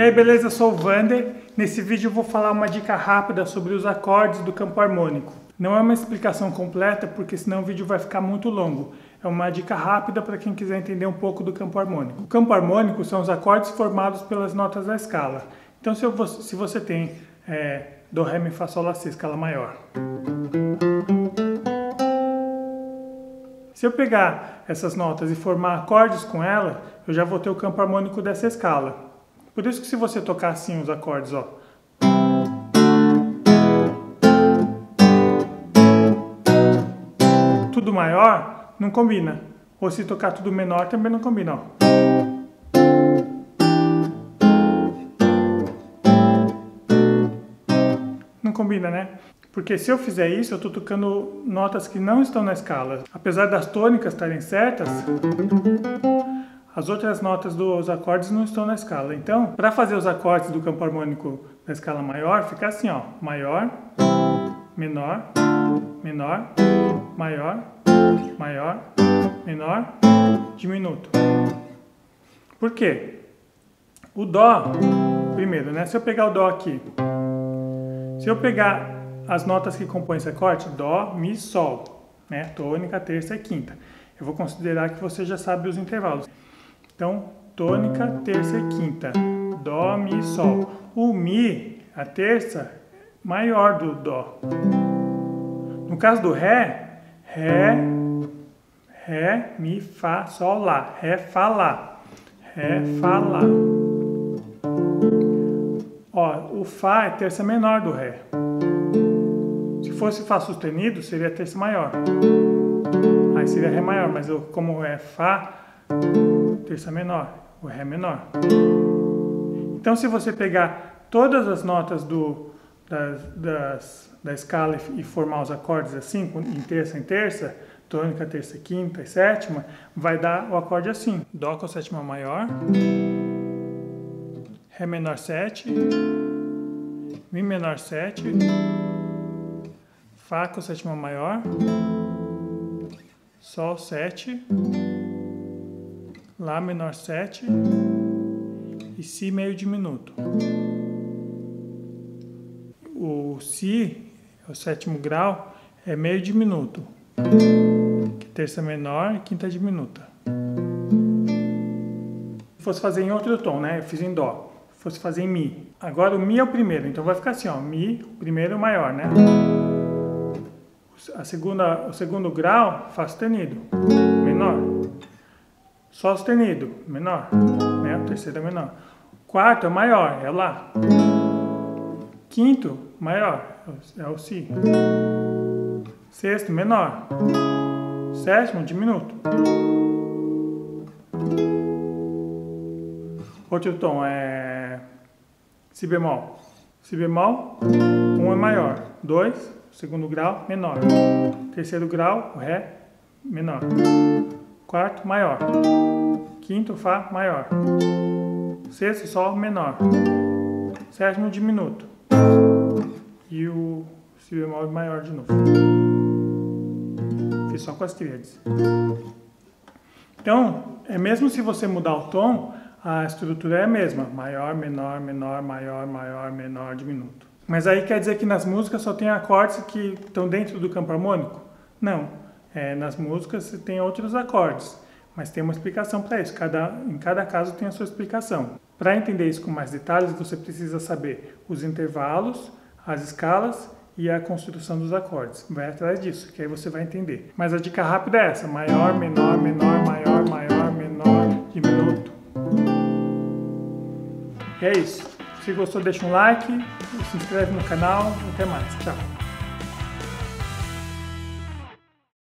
aí, beleza? Eu sou o Vander. Nesse vídeo eu vou falar uma dica rápida sobre os acordes do campo harmônico. Não é uma explicação completa, porque senão o vídeo vai ficar muito longo. É uma dica rápida para quem quiser entender um pouco do campo harmônico. O campo harmônico são os acordes formados pelas notas da escala. Então, se você tem Dó, Ré, Mi, Fá, Sol, Lá, Si, escala maior. Se eu pegar essas notas e formar acordes com ela, eu já vou ter o campo harmônico dessa escala. Por isso que se você tocar assim os acordes, ó, tudo maior, não combina. Ou se tocar tudo menor, também não combina, ó. Não combina, né? Porque se eu fizer isso, eu estou tocando notas que não estão na escala. Apesar das tônicas estarem certas, as outras notas dos acordes não estão na escala. Então, para fazer os acordes do campo harmônico da escala maior, fica assim, ó. Maior, menor, menor, maior, maior, menor, diminuto. Por quê? O Dó, primeiro, né? Se eu pegar o Dó aqui, se eu pegar as notas que compõem esse acorde, Dó, Mi, Sol, né? Tônica, terça e quinta. Eu vou considerar que você já sabe os intervalos. Então, tônica, terça e quinta. Dó, Mi, Sol. O Mi, a terça, maior do Dó. No caso do Ré, Ré, Mi, Fá, Sol, Lá. Ré, Fá, Lá. Ré, Fá, Lá. Ó, o Fá é terça menor do Ré. Se fosse Fá sustenido, seria terça maior. Aí seria Ré maior, mas como é Fá, terça menor, o Ré menor. Então, se você pegar todas as notas da escala e formar os acordes assim, em terça, tônica, terça, quinta e sétima, vai dar o acorde assim. Dó com a sétima maior, Ré menor 7, Mi menor 7, Fá com a sétima maior, Sol 7, Lá menor 7 e Si meio diminuto. O Si, o sétimo grau, é meio diminuto, terça menor e quinta diminuta. Se fosse fazer em outro tom, né? Eu fiz em Dó. Se fosse fazer em Mi. Agora o Mi é o primeiro, então vai ficar assim, ó. Mi, o primeiro maior, né? O segundo grau, Fá sustenido, menor. Sol sustenido, menor, né? O terceiro é menor. Quarto é maior, é o Lá. Quinto, maior, é o Si. Sexto, menor. Sétimo, diminuto. Outro tom é Si bemol. Si bemol, 1 é maior. 2, segundo grau, menor. Terceiro grau, o Ré, menor. Quarto, maior. Quinto, Fá, maior. Sexto, Sol, menor. Sétimo, diminuto. E o Si bemol maior de novo. Fiz só com as tríades. Então, mesmo se você mudar o tom, a estrutura é a mesma. Maior, menor, menor, maior, maior, menor, diminuto. Mas aí quer dizer que nas músicas só tem acordes que estão dentro do campo harmônico? Não. Nas músicas tem outros acordes, mas tem uma explicação para isso. Em cada caso tem a sua explicação. Para entender isso com mais detalhes, você precisa saber os intervalos, as escalas e a construção dos acordes. Vai atrás disso, que aí você vai entender. Mas a dica rápida é essa: maior, menor, menor, maior, maior, menor, diminuto. E é isso. Se gostou, deixa um like, se inscreve no canal. Até mais. Tchau.